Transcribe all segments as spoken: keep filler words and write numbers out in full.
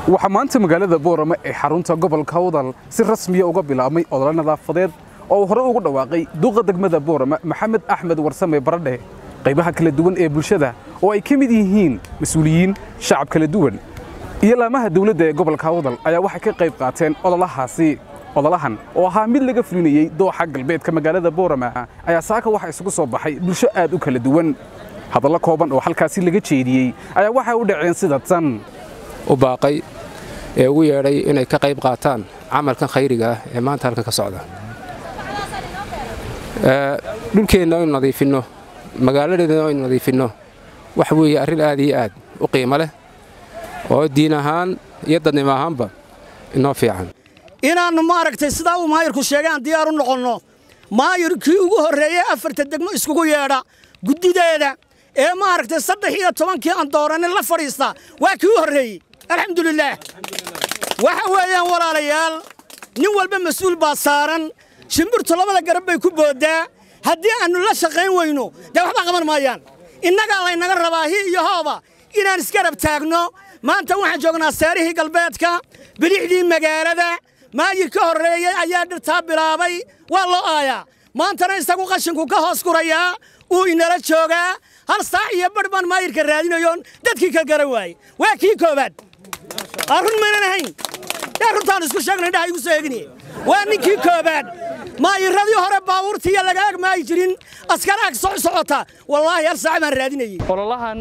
waxa maanta magaalada Borama ee xarunta gobolka Hawdal si rasmi ah uga bilaabmay olole nadaafadeed oo hore ugu dhawaaqay duqa degmada Borama Maxamed Axmed Warsame Baradhe qaybaha kala duwan ee bulshada oo ay ka mid yihiin mas'uuliyiin shacab kala duwan iyo laamaha dawladda ee gobolka Hawdal ayaa waxa ka qayb qaateen ololahaasi ololahan oo ahaa mid laga fulinayay dooxa galbeedka magaalada Borama ayaa saaka waxa isugu soo baxay bulsho aad u kala duwan hadallo kooban oo halkaasi laga jeediyay ayaa waxa u dhaceen sida tan u baaqay ee ugu yeeray inay ka qayb qaataan amalkan khayriga ah ee maanta halka ka socda ee dhulkeena oo nadiifino magaaladeena oo nadiifino wax weeye arrin aad iyo aad u qiimo leh oo diin ahaan iyo dadnimo ahaanba inoo fiican inaanu maaragtay sida uu maayirku sheegay diyaar u noqono maayirkii ugu horeeyay afarta degmo iskugu yeedha gudideeda ee maaragtay saddex iyo tobankii aan dooranin la fariista waa kii horeeyay alxamdulillah waxa weeyaan walaalayaal nin walba mas'uul baa saaran shimbirtu labada garab bay ku boodaa haddii aanu la shaqayn weyno dee waxba qaban maayaan innaga la inaga rabaa hi iyo hooba inaan isgarab taagno maanta waxaan joognaa saarihii galbeedka bilixdii magaalada maayir ka horeeyay ayaa dhirtaa bilaabay waa loo aayaa maantana isagu qashinku ka hoos gurayaa uu inala joogaa hal saac iyo badh baan maayirka raadinayoon dadkii ka garan waayey waa kii koobaad arrun maynan ahayn yaa runtaan isku sheegnay indhaha igu soo eegini waa ninkii koobaad maayiradii hore baabuurtiiya laga ag maayi jirin askar ag soc socota wallaahi hal saac baan raadinayay ololahan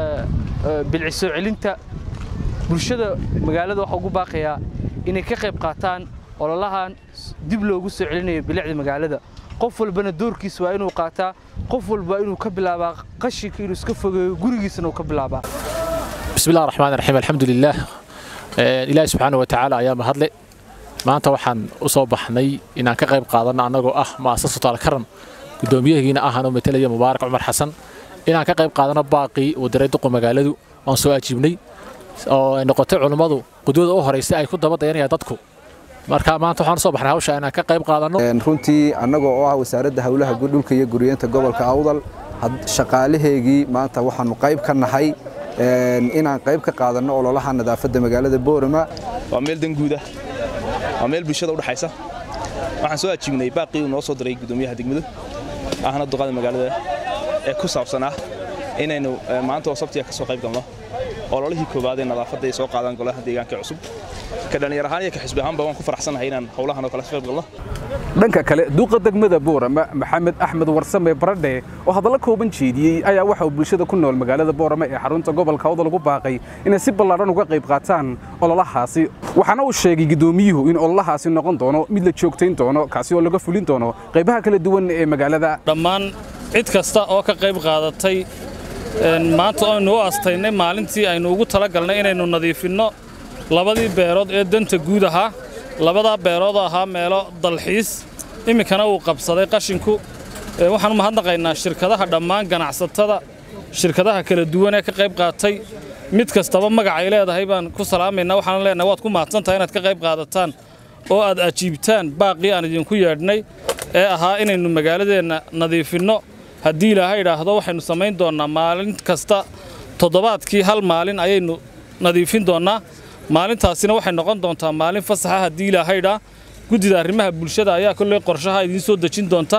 bilci soo celinta bulshada magaalada waxa ugu baaqayaa inay ka qayb qaataan ololahan dib loogu soo celinayo bilicda magaalada qof walbana doorkiisa waa inuu qaataa qof walba inuu ka bilaabaa qashinka inuu iska fogeeyo gurigiisana uu ka bilaabaa bismillaahir rahmaanir rahiim alxamdulillaah ilaahay subxaanahu wa tacaala ayaa mahadle maanta waxaan u soo baxnay inaan ka qayb qaadano anagoo ah mu'asasatu al-karam gudoomiyahiina ahaan oo metelaya mubaarak cumar xasan inaan ka qayb qaadano baaqii wadaray duqa magaaladu aan soo ajiibnay oo ay noqotay culimadu qudwada u horeysay ay ku daba dayanayaan dadku marka maanta waxaan soo baxnay hawsha inaan ka qayb qaadano runtii anagoo oo ah wasaaradda hawlaha dhulka iyo guriyeenta gobolka Awdal shaqaalaheegii maanta waxaanu qayb ka nahay inaan qayb ka qaadano ololaha nadaafadda magaalada Borama waa meel danguuda waa meel bulshada u dhaxaysa waxaan soo ajiibnay baaqii noo soo diray gudoomiyaha degmada ahna duqada magaalada ee ku saabsan ah inaynu maanta oo sabtiga ka soo qayb galno ololihii koobaad ee nadaafadda ay soo qaadan golaha deegaanka cusub ka dhalinyar ahaan iyo ka xisbi ahaanba waan ku faraxsanahay inaan hawlahan oo kala qayb galno dhanka kale duqa degmada Borama Maxamed Axmed Warsame Baradhe oo hadallo kooban jeediyay ayaa waxa uu bulshada ku nool magaalada Borama ee xarunta gobolka Hawdal ugu baaqay inay si ballaaran uga qayb qaataan ololahaasi waxaana uu sheegay gudoomiyuhu in ololahaasi noqon doono mid la joogteyn doono kaasi oo laga fulin doono qaybaha kala duwan ee magaalada dhammaan cid kasta oo ka qayb qaadatay maanta aynu u astaynay maalintii aynu ugu talagalnay inaynu nadiifinno labadii beerood ee danta guud ahaa labada beerood ahaa meelo dalxiis iminkana uu qabsaday qashinku waxaan u mahadnaqaynaa shirkadaha dhammaan ganacsatada shirkadaha kala duwan ee ka qayb qaatay mid kastaba magac ay leedahay baan ku salaamaynaa waxaan leenahay waad ku mahadsantahay inaad ka qayb qaadataan oo aad ajiibtaan baaqii aan idinku yeedhnay ee ahaa inaynu magaaladeena nadiifinno haddii ilaahay idhaahdo waxaynu samayn doonnaa maalin kasta toddobaadkii hal maalin ayaynu nadiifin doonnaa maalintaasina waxay noqon doontaa maalin fasaxa haddii ilaahay idhaa guddida arrimaha bulshada ayaa kolley qorshaha idiin soo dejin doonta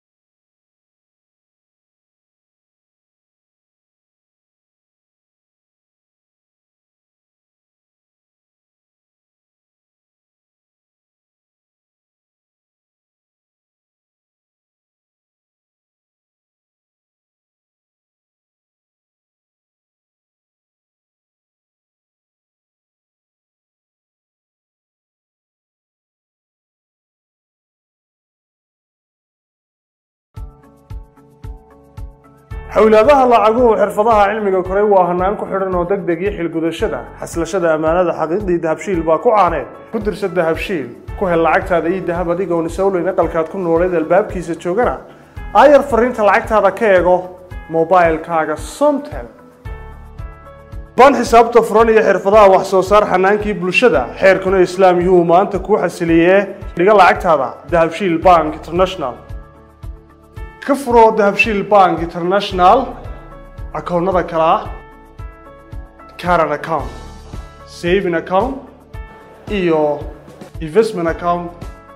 xawlaadaha lacaguhu xirfadaha cilmiga koray waa hanaan ku xidhan oo degdeg iyo xilgudashada xaslashada amaanada xaqiiqdii dahabshiil baa ku caaneed ku dirsa dahabshiil ku hel lacagtaada iyo dahab adigoon isowleyn aqalkaad ku nooleed albaabkiisa joogana aayar fariinta lacagtaada ka eego mobilkaaga Somtel baan xisaabta furan iyo xirfadaha wax soo saar xanaankii bulshada xeerkuna islaam yuu maanta ku xasiliyee dhiga lacagtaada dahabshiil bank international ka furo dahabshiil bank international akoonnada kala current account saving account iyo investment account.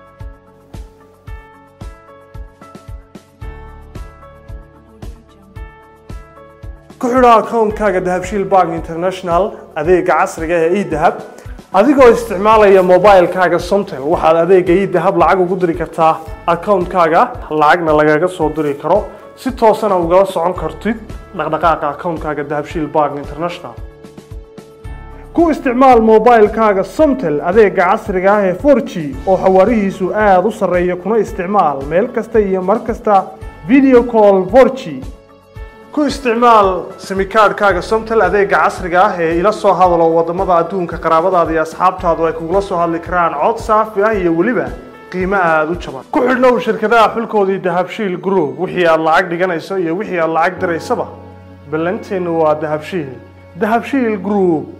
ku xidho account-kaaga dahabshiil bank international adeega casriga ah ee e-dahab adigoo isticmaalaya mobile-kaaga Somtel waxaad adeega e-dahab lacag ugu diri kartaa account-kaaga lacagna lagaga soo diri karo si toosana ugala socon kartid dhaqdhaqaaqa account-kaaga dahabshiil bank international. ku isticmaal mobile-kaaga Somtel adeega casriga ah ee four G oo xawaarihiisu aad u sarreeya kuna isticmaal meel kasta iyo mar kasta video call four G. ku isticmaal simikaadhkaaga Somtel adeega casriga ah ee ila soo hadalo wadamada adduunka qaraabadaada iyo asxaabtaadu ay kugula soo hadli karaan cod saafi ah iyo weliba qiimo aad u jaban. ku xidhnow shirkadaha xulkoodii dahabshiil group wixii aad lacag dhiganayso iyo wixii aad lacag diraysaba ballanteenu waa dahabshiil. dahabshiil group.